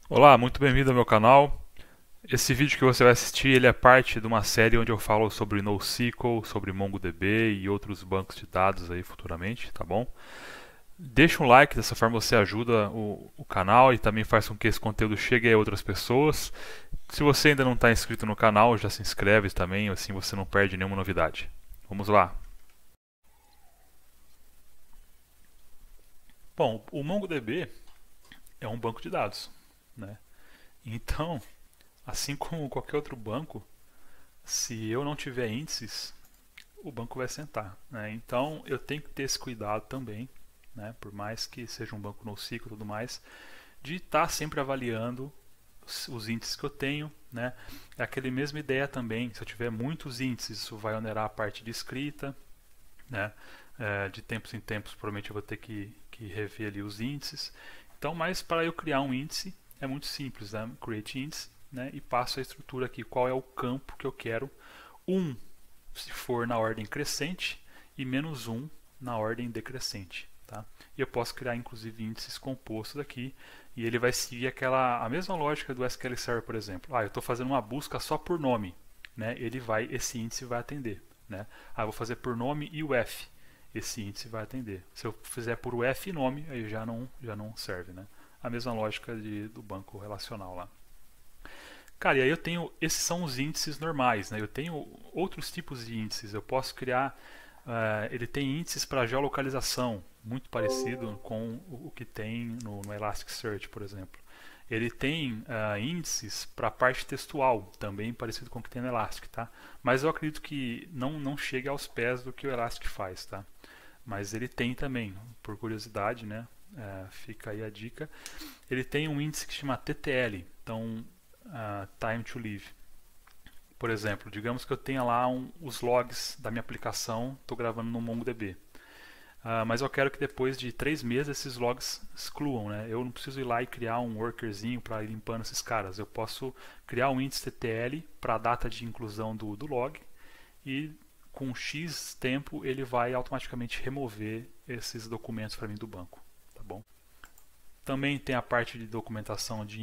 Olá, muito bem-vindo ao meu canal. Esse vídeo que você vai assistir, ele é parte de uma série onde eu falo sobre NoSQL, sobre MongoDB e outros bancos de dados aí futuramente, tá bom? Deixa um like, dessa forma você ajuda o canal e também faz com que esse conteúdo chegue a outras pessoas. Se você ainda não está inscrito no canal, já se inscreve também, assim você não perde nenhuma novidade. Vamos lá. Bom, o MongoDB é um banco de dados, né? Então, assim como qualquer outro banco, se eu não tiver índices, o banco vai sentar, né? Então eu tenho que ter esse cuidado também, né? Por mais que seja um banco NoSQL e tudo mais, de estar sempre avaliando os índices que eu tenho, né? É aquela mesma ideia também. Se eu tiver muitos índices, isso vai onerar a parte de escrita, né? De tempos em tempos, provavelmente eu vou ter que rever ali os índices. Então, mas para eu criar um índice é muito simples, né? Create índice, né? E passo a estrutura aqui. Qual é o campo que eu quero? Um se for na ordem crescente e menos um na ordem decrescente. Tá? E eu posso criar inclusive índices compostos aqui e ele vai seguir a mesma lógica do SQL Server, por exemplo. Eu estou fazendo uma busca só por nome, né? Esse índice vai atender. Né? Eu vou fazer por nome e o F, esse índice vai atender. Se eu fizer por o F e nome, aí já não serve. Né? A mesma lógica do banco relacional lá. Cara, e aí eu tenho, esses são os índices normais, né? Eu tenho outros tipos de índices. Eu posso criar, ele tem índices para geolocalização, muito parecido com o que tem no Elasticsearch, por exemplo. Ele tem índices para a parte textual, também parecido com o que tem no Elastic, tá? Mas eu acredito que não chega aos pés do que o Elastic faz, tá? Mas ele tem também, por curiosidade, né? Fica aí a dica. Ele tem um índice que chama TTL, então Time to Live. Por exemplo, digamos que eu tenha lá os logs da minha aplicação, estou gravando no MongoDB. Mas eu quero que depois de 3 meses esses logs excluam, né? Eu não preciso ir lá e criar um workerzinho para ir limpando esses caras. Eu posso criar um índice TTL para a data de inclusão do log e com X tempo ele vai automaticamente remover esses documentos para mim do banco, tá bom? Também tem a parte de documentação de